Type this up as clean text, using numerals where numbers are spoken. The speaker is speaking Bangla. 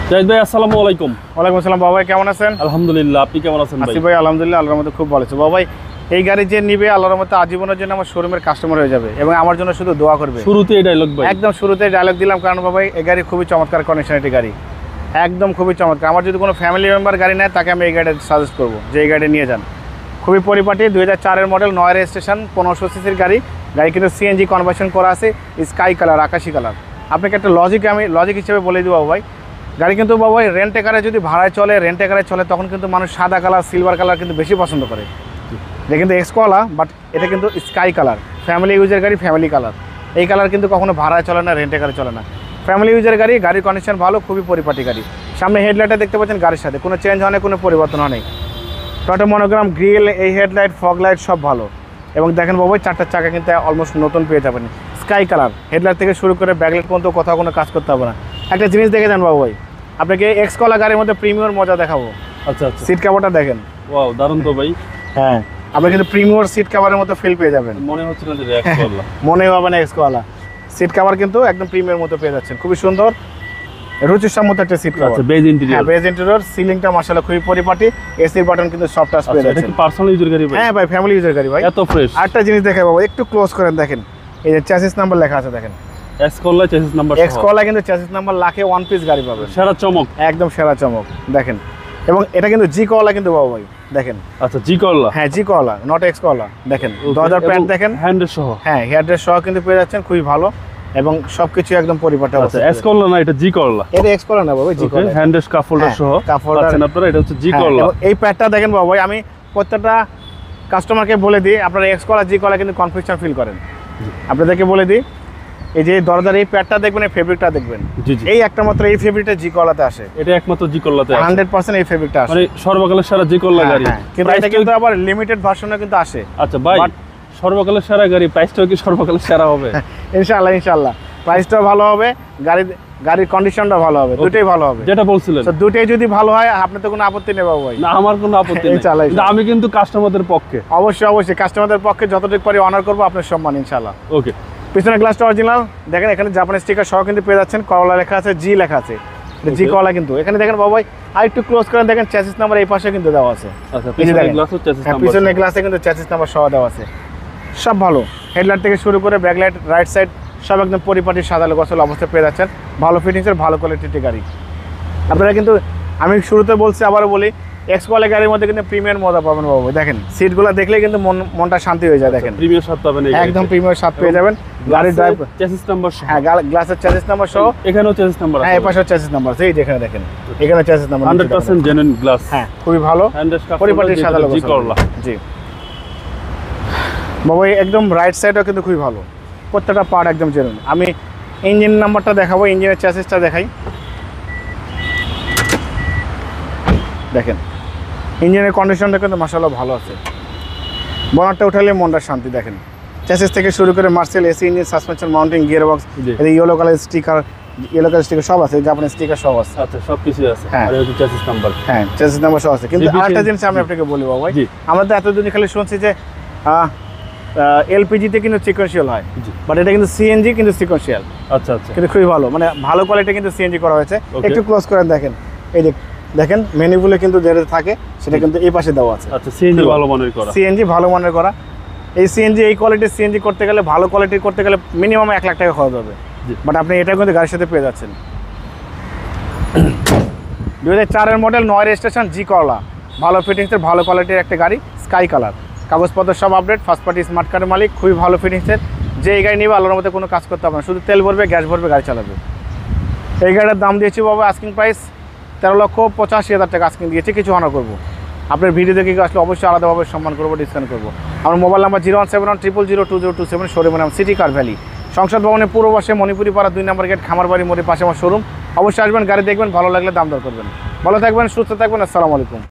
জাহিদ ভাই আসসালামু আলাইকুম। ওয়ালাইকুম আসসালাম। বাবা ভাই কেমন আছেন? আলহামদুলিল্লাহ, আপনি কেমন আছেন ভাই? আসি ভাই আলহামদুলিল্লাহ, আল্লাহর মধ্যে খুব ভালো আছে। বাবা ভাই এই গাড়ি যে নিবে আল্লাহর মধ্যে আজীবনের জন্য আমার শোরুমের কাস্টমার হয়ে যাবে এবং আমার জন্য শুধু দোয়া করবে। শুরুতেই ডায়লগ ভাই, একদম শুরুতে ডায়লগ দিলাম, কারণ বাবা ভাই এই গাড়ি খুবই চমৎকার কন্ডিশন, একটি গাড়ি একদম খুবই চমৎকার। আমার যদি কোনো ফ্যামিলি মেম্বার গাড়ি নেয় তাকে আমি এই গাড়িটা সাজেস্ট করবো যে এই গাড়ি নিয়ে যান। খুবই পরিপাটি, 2004-এর মডেল, 9 রেজিস্ট্রেশন, 1500 সিসির গাড়ি। গাড়ি কিন্তু সিএনজি কনভার্সন করা আছে, স্কাই কালার, আকাশি কালার। আপনাকে একটা লজিক হিসেবে বলে দিব বাবা ভাই, গাড়ি কিন্তু বাবা ভাই রেন্টে কারে যদি ভাড়ায় চলে, রেন্টে কারে চলে, তখন কিন্তু মানুষ সাদা কালার, সিলভার কালার কিন্তু বেশি পছন্দ করে। এটা কিন্তু এক্সকোলা, বাট এটা কিন্তু স্কাই কালার, ফ্যামিলি ইউজের গাড়ি, ফ্যামিলি কালার। এই কালার কিন্তু কখনো ভাড়ায় চলে না, রেন্টে কারে চলে না। ফ্যামিলি ইউজের গাড়ি, গাড়ির কন্ডিশন ভালো, খুবই পরিপাটি গাড়ি। সামনে হেডলাইটটা দেখতে পাচ্ছেন গাড়ির সাথে কোনো চেঞ্জ হয় না, কোনো পরিবর্তন হয় নাই। টয়োটা মনোগ্রাম, গ্রিল, এই হেডলাইট, ফগ লাইট সব ভালো। এবং দেখেন বাবা, 4টা চাকা কিন্তু অলমোস্ট নতুন পেয়ে যাবেন। স্কাই কালার, হেডলাইট থেকে শুরু করে ব্যাকলাইট পর্যন্ত কোথাও কোনো কাজ করতে হবে না। একটা জিনিস দেখে যান বাবু ভাই, আপনাকে এক্সকোলা গাড়ির মধ্যে প্রিমিয়ার মজা দেখাবো। আচ্ছা, সিট কাভারটা দেখেন, ওয়াও দারুণ তো ভাই। হ্যাঁ, আপনি কিন্তু প্রিমিয়ার সিট কাভারের মতো ফিল পেয়ে যাবেন। মনে হচ্ছে না যে এক্সকোলা, মনে হবে না এক্সকোলা। সিট কাভার কিন্তু একদম প্রিমিয়ার মতো পেয়ে যাচ্ছেন, খুবই সুন্দর রুচিসম্মত একটা সিট কাভার। আচ্ছা, বেজ ইন্টেরিয়র। হ্যাঁ, বেজ ইন্টেরিয়র, সিলিংটা মাশাআল্লাহ খুবই পরিপাটি, এসির বাটন কিন্তু সফট টাচ পেয়ে এটা যাচ্ছেন। কি পার্সোনাল ইউজার গাড়ি ভাই? হ্যাঁ ভাই, ফ্যামিলি ইউজার গাড়ি ভাই, এত ফ্রেশ। আরেকটা জিনিস দেখাই বাবা, একটু ক্লোজ করেন দেখেন, এই যে চ্যাসিস নাম্বার লেখা আছে দেখেন, এক্সকোলা চেসিস নাম্বার সহ। এক্সকোলা কিন্তু চ্যাসিস নাম্বার লাখে ওয়ান পিস গাড়ি পাবেন, সেরা চমক, একদম সেরা চমক দেখেন। এবং এটা কিন্তু জি কলা কিন্তু বাবা ভাই দেখেন। আচ্ছা, জি করলা। হ্যাঁ, জি কলা, নট এক্স কলা। দেখেন 2000 প্যান্ট দেখেন, হ্যান্ডেল সহ। হ্যাঁ, হেয়ারড্রেস সহ কিন্তু পেয়ে যাচ্ছেন, খুবই ভালো এবং সবকিছু একদম পরিপাটি আচ্ছা, আছে। এক্সকোলা না, এটা জি করলা। এটা এক্স কলা না বাবা, জি কলা। হ্যান্ডেল কাপ হোল্ডার সহ কাপ হোল্ডার পাচ্ছেন আপনারা, এটা হচ্ছে জি হ্যাঁ, করলা। এবং এই প্যাডটা দেখেন বাবা ভাই, আমি প্রত্যেকটা কাস্টমারকে বলে দিই, আপনারা এক্স কলা জি কলা কিন্তু কনফিউশন ফিল করেন। আপনাদেরকে বলে দিই, এই যে দরজার এই প্যাডটা দেখবেন, এই ফেব্রিকটা দেখবেন, জি জি, এই একটা মাত্র এই ফেব্রিকটা জি কলাতে আসে, এটা একমাত্র জি করলাতে আছে। 100% এই ফেব্রিকটা আসে, মানে সর্বকালের সেরা জি করলা গাড়ি। কিন্তু এটা কিন্তু আবার লিমিটেড ভার্সনে কিন্তু আসে। আচ্ছা ভাই, সর্বকালের সেরা গাড়ি, প্রাইসটাও কি সর্বকালের সেরা হবে? ইনশাআল্লাহ প্রাইসটাও ভালো হবে, গাড়ির কন্ডিশনটা ভালো হবে, দুটোই ভালো হবে। যেটা বলছিলেন, তো দুটোই যদি ভালো হয়, আপনি তো কোনো আপত্তি নেই বাবু ভাই? না, আমার কোনো আপত্তি নেই, ইনশাআল্লাহ। কিন্তু আমি কিন্তু কাস্টমারদের পক্ষে অবশ্যই কাস্টমারদের পক্ষে যতটুকু পারি অনার করবো, আপনার সম্মান ইনশাআল্লাহ। ওকে। পিছনের গ্লাসটা অরিজিনাল দেখেন, এখানে জাপানি স্টিকার সহ কিন্তু পেয়ে যাচ্ছেন, করলা লেখা আছে, জি লেখা আছে, জি করলা কিন্তু এখানে দেখেন বাবু ভাই। আর একটু ক্লোজ করেন দেখেন, চ্যাসিস নাম্বার এই পাশে কিন্তু দেওয়া আছে। আচ্ছা, পিছনের গ্লাসও চেসিস নাম্বার। পিছনের গ্লাসে কিন্তু চ্যাসিস নাম্বার সহ দেওয়া আছে, সব ভালো। হেডলাইট থেকে শুরু করে ব্যাকলাইট, রাইট সাইড সব একদম পরিপাটি সাদালো গোছালো অবস্থায় পেয়ে যাচ্ছেন। ভালো ফিটিংসের, ভালো কোয়ালিটির গাড়ি। আপনারা কিন্তু, আমি শুরুতে বলছি আবারও বলি, এক্সকোলা গাড়ির মধ্যে কিন্তু প্রিমিয়ার মজা পাবেন বাবু। দেখেন সিটগুলো দেখলে কিন্তু মনটা শান্তি হয়ে যায়। দেখেন প্রিমিয়ার স্বাদ পাবেন, একদম প্রিমিয়ার স্বাদ পেয়ে যাবেন। গাড়ির ড্রাইভ, চেসিস নাম্বার সহ। হ্যাঁ, গ্লাসের চ্যাসিস নাম্বার সহ, এখানেও চেসিস নাম্বার আছে। হ্যাঁ, এই পাশেও চ্যাসিস নাম্বার আছে, এই যেখানে দেখেন এখানে চ্যাসিস নাম্বার 100% জেনুইন গ্লাস। হ্যাঁ, খুবই ভালো পরিপাটি সাদালো জি করলা। জি বাবু, একদম রাইট সাইডও কিন্তু খুবই ভালো, প্রত্যেকটা পার্ট একদম জেনুইন। আমি ইঞ্জিন নাম্বারটা দেখাবো, ইঞ্জিনের চ্যাসিসটা দেখাই। দেখেন ইঞ্জিনের কন্ডিশনটা কিন্তু মাশাআল্লাহ ভালো আছে। বনারটা উঠালে মনটা শান্তি। দেখেন চ্যাসিস থেকে শুরু করে মার্সেল, AC engine, suspension, mounting, gear box, এই ইয়েলো কালার স্টিকার সব আছে, জাপানি স্টিকার সব আছে। আচ্ছা, সবকিছু আছে। হ্যাঁ, আর এই চেসিস নাম্বার। হ্যাঁ, চ্যাসিস নাম্বার সব আছে। কিন্তু আরেকটা জিনিস আমি আপনাকে বলি বাবা ভাই, আমরা তো এতদিন খালি শুনছি যে এলপিজিতে কিন্তু সিকোয়েন্সিয়াল হয়, বাট এটা কিন্তু সিএনজি কিন্তু সিকোয়েন্সিয়াল। আচ্ছা আচ্ছা, কিন্তু খুবই ভালো, মানে ভালো কোয়ালিটি কিন্তু সিএনজি করা হয়েছে। একটু ক্লোজ করেন দেখেন, এই যে দেখেন মেনুগুলো কিন্তু যেটা থাকে সেটা কিন্তু এই পাশে দেওয়া আছে। আচ্ছা, সিএনজি ভালো মানের করা, সিএনজি ভালো মানের করা। এই সিএনজি, এই কোয়ালিটির সিএনজি করতে গেলে, ভালো কোয়ালিটির করতে গেলে মিনিমাম 1 লাখ টাকা খরচ হবে, বাট আপনি এটা কিন্তু গাড়ির সাথে পেয়ে যাচ্ছেন। 2004-এর মডেল, 9 রেজিস্ট্রেশন, জি করলা, ভালো ফিটিংসের, ভালো কোয়ালিটির একটা গাড়ি, স্কাই কালার, কাগজপত্র সব আপডেট, ফার্স্ট পার্টি স্মার্ট কার্ডের মালিক, খুবই ভালো ফিটিংসের। যে এই গাড়ি নিবে আল্লাহর মধ্যে কোনো কাজ করতে হবে না, শুধু তেল ভরবে, গ্যাস ভরবে, গাড়ি চালাবে। এই গাড়িটার দাম দিয়েছি বাবা, আস্কিং প্রাইস 13,85,000 টাকা আস্কিং দিয়েছি, কিছু অনার করবো। আপনার ভিডিও দেখে আসলে অবশ্যই আলাদাভাবে সম্মান করবো, ডিসকাউন্ট করবো। আমার মোবাইল নাম্বার 01710020227, শোরুমের নাম সিটি কার ভ্যালি, সংসদ ভবনের পূর্ব পাশে, মণিপুরি পাড়া 2 নম্বর গেট, খামারবাড়ি মোড়ের পাশে আমার শোরুম। অবশ্যই আসবেন, গাড়ি দেখবেন, ভালো লাগলে দাম দর করবেন। ভালো থাকবেন, সুস্থ থাকবেন, আসসালামু আলাইকুম।